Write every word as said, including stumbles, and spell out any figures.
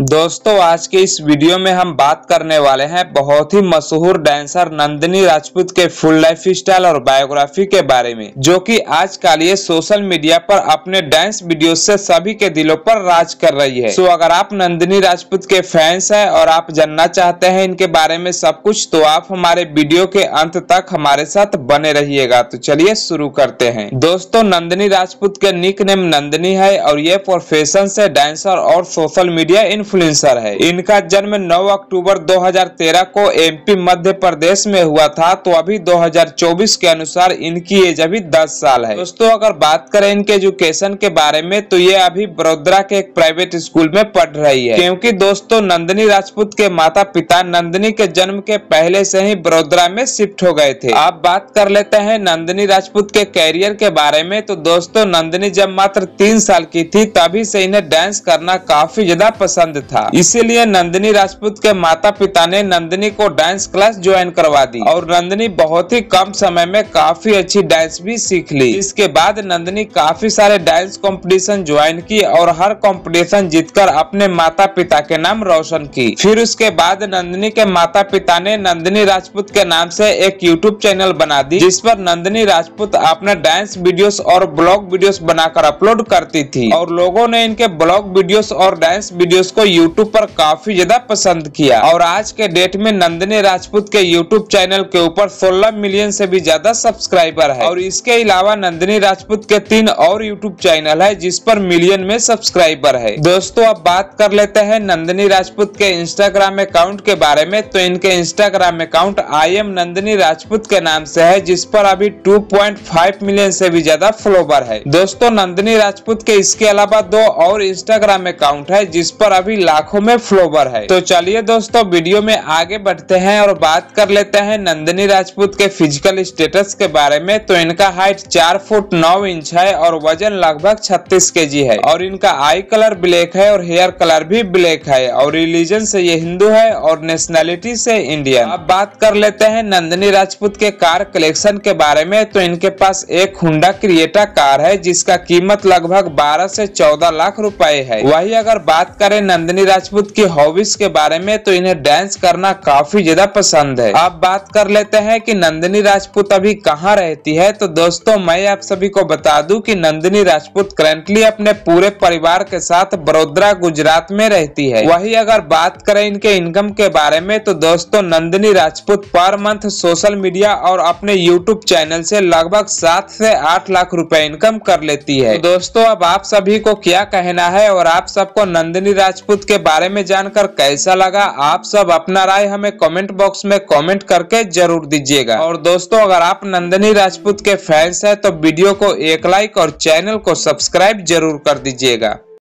दोस्तों आज के इस वीडियो में हम बात करने वाले हैं बहुत ही मशहूर डांसर नंदिनी राजपूत के फुल लाइफ स्टाइल और बायोग्राफी के बारे में, जो कि आजकल ये सोशल मीडिया पर अपने डांस वीडियो से सभी के दिलों पर राज कर रही है। सो अगर आप नंदिनी राजपूत के फैंस हैं और आप जानना चाहते हैं इनके बारे में सब कुछ, तो आप हमारे वीडियो के अंत तक हमारे साथ बने रहिएगा। तो चलिए शुरू करते हैं। दोस्तों नंदिनी राजपूत के निक नेम नंदिनी है और ये प्रोफेशन से डांसर और सोशल मीडिया इन्फ्लुएंसर है। इनका जन्म नौ अक्टूबर दो हज़ार तेरह को एमपी मध्य प्रदेश में हुआ था। तो अभी दो हज़ार चौबीस के अनुसार इनकी एज अभी दस साल है। दोस्तों अगर बात करें इनके एजुकेशन के बारे में, तो ये अभी बड़ोदरा के एक प्राइवेट स्कूल में पढ़ रही है, क्योंकि दोस्तों नंदिनी राजपूत के माता पिता नंदिनी के जन्म के पहले से ही बड़ोदरा में शिफ्ट हो गए थे। अब बात कर लेते हैं नंदिनी राजपूत के कैरियर के बारे में। तो दोस्तों नंदिनी जब मात्र तीन साल की थी तभी से इन्हें डांस करना काफी ज्यादा पसंद था। इसीलिए नंदिनी राजपूत के माता पिता ने नंदिनी को डांस क्लास ज्वाइन करवा दी और नंदिनी बहुत ही कम समय में काफी अच्छी डांस भी सीख ली। इसके बाद नंदिनी काफी सारे डांस कंपटीशन ज्वाइन की और हर कंपटीशन जीतकर अपने माता पिता के नाम रोशन की। फिर उसके बाद नंदिनी के माता पिता ने नंदिनी राजपूत के नाम से एक यूट्यूब चैनल बना दी, जिस पर नंदिनी राजपूत अपना डांस वीडियोस और ब्लॉग वीडियोस बनाकर अपलोड करती थी और लोगों ने इनके ब्लॉग वीडियोस और डांस वीडियोस को यूट्यूब पर काफी ज्यादा पसंद किया। और आज के डेट में नंदिनी राजपूत के यूट्यूब चैनल के ऊपर सोलह मिलियन से भी ज्यादा सब्सक्राइबर है। और इसके अलावा नंदिनी राजपूत के तीन और यूट्यूब चैनल है जिस पर मिलियन में सब्सक्राइबर है। दोस्तों अब बात कर लेते हैं नंदिनी राजपूत के इंस्टाग्राम अकाउंट के बारे में। तो इनके Instagram account I am Nandini Rajput के नाम से है, जिस पर अभी दो पॉइंट पाँच मिलियन से भी ज्यादा फॉलोवर है। दोस्तों नंदिनी राजपूत के इसके अलावा दो और इंस्टाग्राम अकाउंट है जिस पर अभी लाखों में फॉलोवर है। तो चलिए दोस्तों वीडियो में आगे बढ़ते हैं और बात कर लेते हैं नंदिनी राजपूत के फिजिकल स्टेटस के बारे में। तो इनका हाइट चार फुट नौ इंच है और वजन लगभग छत्तीस केजी है और इनका आई कलर ब्लैक है और हेयर कलर भी ब्लैक है और रिलीजन से ये हिंदू है और नेशनैलिटी से इंडियन। अब बात कर लेते हैं नंदिनी राजपूत के कार कलेक्शन के बारे में। तो इनके पास एक हुंडा क्रिएटा कार है जिसका कीमत लगभग बारह से चौदह लाख रुपए है। वही अगर बात करें नंदिनी राजपूत की हॉबीज के बारे में, तो इन्हें डांस करना काफी ज्यादा पसंद है। अब बात कर लेते हैं कि नंदिनी राजपूत अभी कहाँ रहती है। तो दोस्तों मैं आप सभी को बता दूं कि नंदिनी राजपूत करंटली अपने पूरे परिवार के साथ बड़ोदरा गुजरात में रहती है। वही अगर बात करें इनके इनकम के बारे में, तो दोस्तों Nandini Rajput per month social media और अपने यूट्यूब चैनल से लगभग सात से आठ लाख रुपए इनकम कर लेती है। तो दोस्तों अब आप सभी को क्या कहना है और आप सबको नंदिनी राजपूत के बारे में जानकर कैसा लगा, आप सब अपना राय हमें कमेंट बॉक्स में कमेंट करके जरूर दीजिएगा। और दोस्तों अगर आप नंदिनी राजपूत के फैंस हैं तो वीडियो को एक लाइक और चैनल को सब्सक्राइब जरूर कर दीजिएगा।